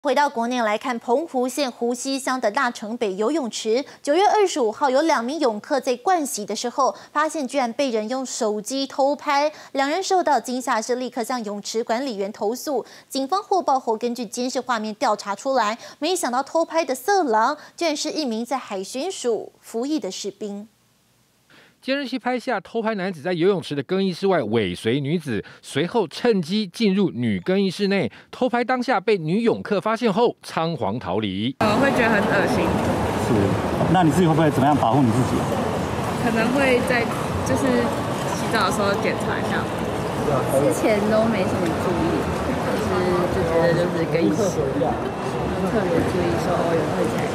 回到国内来看，澎湖县湖西乡的大城北游泳池，9月25号有2名泳客在盥洗的时候，发现居然被人用手机偷拍，2人受到惊吓，是立刻向泳池管理员投诉。警方获报后，根据监视画面调查出来，没想到偷拍的色狼居然是一名在海巡署服役的士兵。 监视器拍下偷拍男子在游泳池的更衣室外尾随女子，随后趁机进入女更衣室内偷拍，当下被女泳客发现后仓皇逃离。 会觉得很恶心。 是，那你自己会不会怎么样保护你自己？ 可能会在就是洗澡的时候检查一下。 之前都没什么注意，就觉得就是更衣室特别注意说有人会在，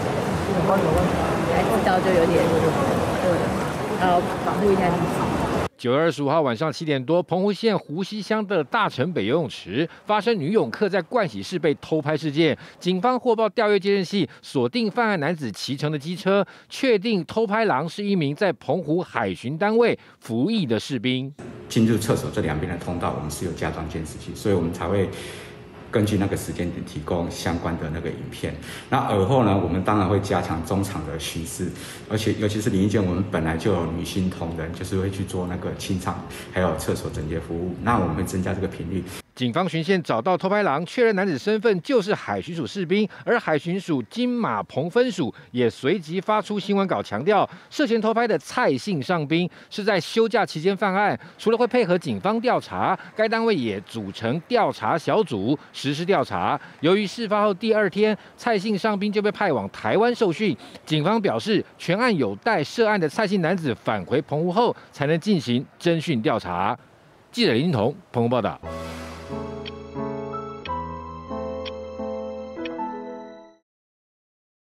才知道就有点保护一下自己。 9月25号晚上7点多，澎湖县湖西乡的大城北游泳池发生女泳客在盥洗室被偷拍事件。警方获报调阅监视器，锁定犯案男子骑乘的机车，确定偷拍狼是一名在澎湖海巡单位服役的士兵。 进入厕所这2边的通道，我们是有加装监视器，所以我们才会 根据那个时间点提供相关的那个影片。那而后呢，我们当然会加强中场的巡视，而且尤其是淋浴间，我们本来就有女性同仁，就是会去做那个清场，还有厕所整洁服务。那我们会增加这个频率。 警方循线找到偷拍狼，确认男子身份就是海巡署士兵，而海巡署金马澎分署也随即发出新闻稿，强调涉嫌偷拍的蔡姓上兵是在休假期间犯案，除了会配合警方调查，该单位也组成调查小组实施调查。由于事发后第2天，蔡姓上兵就被派往台湾受训，警方表示全案有待涉案的蔡姓男子返回澎湖后，才能进行侦讯调查。记者林金彤澎湖报道。